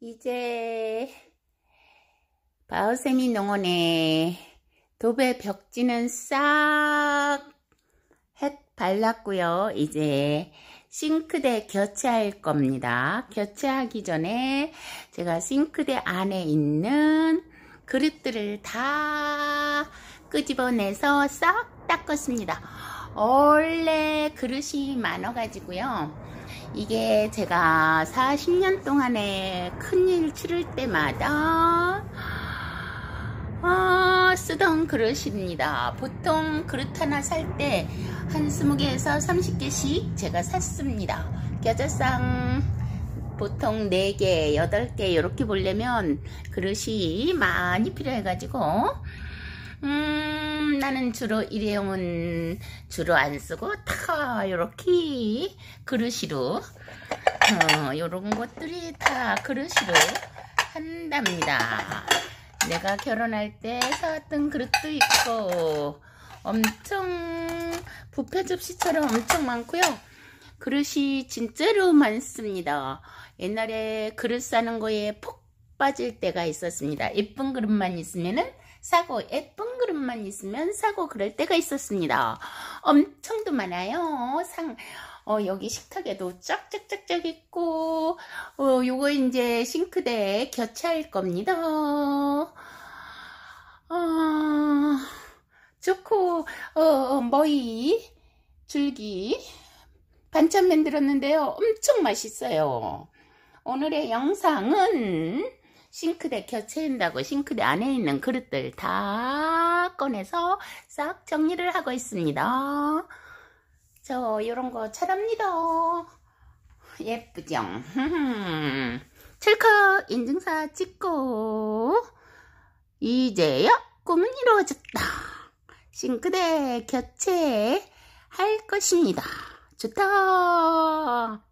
이제 바오세미 농원에 도배 벽지는 싹 발랐고요. 이제 싱크대 교체할 겁니다. 교체하기 전에 제가 싱크대 안에 있는 그릇들을 다 끄집어내서 싹 닦았습니다. 원래 그릇이 많아 가지고요. 이게 제가 40년 동안에 큰일 치를 때마다 쓰던 그릇입니다. 보통 그릇 하나 살 때 한 20개에서 30개씩 제가 샀습니다. 겨자상 보통 4개, 8개 이렇게 보려면 그릇이 많이 필요해가지고 나는 주로 일회용은 주로 안 쓰고 다 이렇게 그릇으로 요런 것들이 다 그릇으로 한답니다. 내가 결혼할 때 사왔던 그릇도 있고 엄청 뷔페 접시처럼 엄청 많고요. 그릇이 진짜로 많습니다. 옛날에 그릇 사는 거에 폭 빠질 때가 있었습니다. 예쁜 그릇만 있으면은 사고, 예쁜 그릇만 있으면 사고 그럴 때가 있었습니다. 엄청도 많아요. 여기 식탁에도 쫙쫙쫙쫙 있고, 요거 이제 싱크대에 교체할 겁니다. 좋고, 머위, 줄기, 반찬 만들었는데요. 엄청 맛있어요. 오늘의 영상은 싱크대 교체한다고 싱크대 안에 있는 그릇들 다 꺼내서 싹 정리를 하고 있습니다. 저 이런 거 잘합니다. 예쁘죠? 찰칵 인증사 찍고 이제야 꿈은 이루어졌다. 싱크대 교체할 것입니다. 좋다.